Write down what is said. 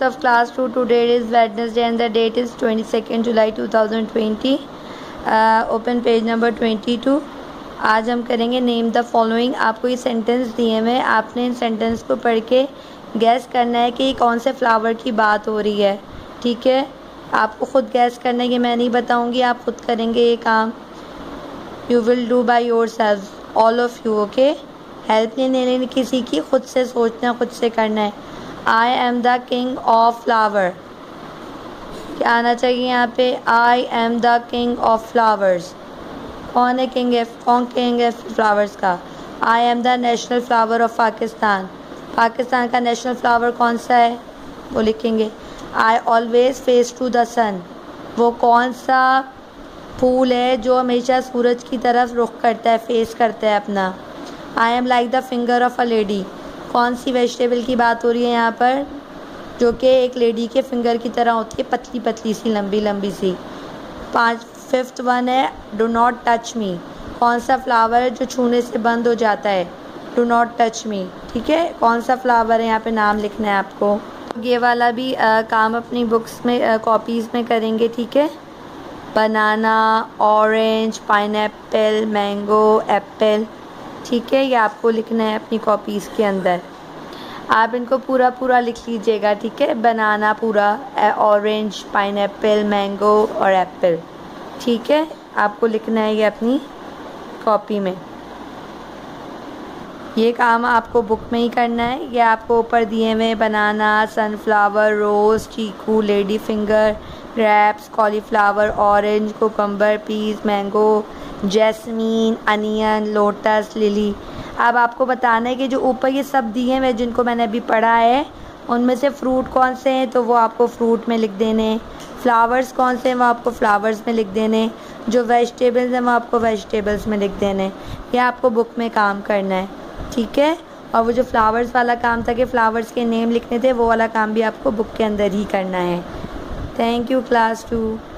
of class 2. Today is Wednesday and the date is 22nd July 2020. Open page number 22. आज हम करेंगे name the following. आपको ये sentence दिए हुए, आपने इन सेंटेंस को पढ़ के गैस करना है कि कौन से फ्लावर की बात हो रही है। ठीक है, आपको ख़ुद गैस करना है, कि मैं नहीं बताऊंगी, आप खुद करेंगे ये काम। You will do by yourself, all of you. Okay, help नहीं लेनी किसी की, खुद से सोचना, खुद से करना है। I am the king of flower, क्या आना चाहिए यहाँ पे? I am the king of flowers. कौन है किंग है? कौन किंग है फ्लावर्स का? I am the national flower of Pakistan. Pakistan का नेशनल फ्लावर कौन सा है वो लिखेंगे। I always face to the sun, वो कौन सा फूल है जो हमेशा सूरज की तरफ रुख करता है, फेस करता है अपना। I am like the finger of a lady, कौन सी वेजिटेबल की बात हो रही है यहाँ पर, जो कि एक लेडी के फिंगर की तरह होती है, पतली पतली सी, लंबी लंबी सी। फिफ्थ वन है डू नॉट टच मी, कौन सा फ्लावर है जो छूने से बंद हो जाता है? Do not touch me. ठीक है, कौन सा फ्लावर है यहाँ पे नाम लिखना है आपको। ये वाला भी काम अपनी बुक्स में, कॉपीज़ में करेंगे। ठीक है, banana, orange, pineapple, mango, apple. ठीक है, ये आपको लिखना है अपनी कॉपीज़ के अंदर। आप इनको पूरा पूरा लिख लीजिएगा। ठीक है, बनाना पूरा, ऑरेंज, पाइनएप्पल, मैंगो और एप्पल। ठीक है, आपको लिखना है ये अपनी कॉपी में। ये काम आपको बुक में ही करना है। ये आपको ऊपर दिए हुए banana, sunflower, rose, chikoo, lady finger, grapes, cauliflower, orange, cucumber, peas, mango, jasmine, onion, lotus, lily. अब आपको बताना है कि जो ऊपर ये सब दिए हुए जिनको मैंने अभी पढ़ा है, उनमें से फ्रूट कौन से हैं, तो वो आपको फ्रूट में लिख देने। फ्लावर्स कौन से हैं, वो आपको फ्लावर्स में लिख देने। जो वेजिटेबल्स हैं वो आपको वेजिटेबल्स में लिख देने। ये आपको बुक में काम करना है। ठीक है, और वो जो फ्लावर्स वाला काम था कि फ्लावर्स के नेम लिखने थे, वो वाला काम भी आपको बुक के अंदर ही करना है। Thank you class 2।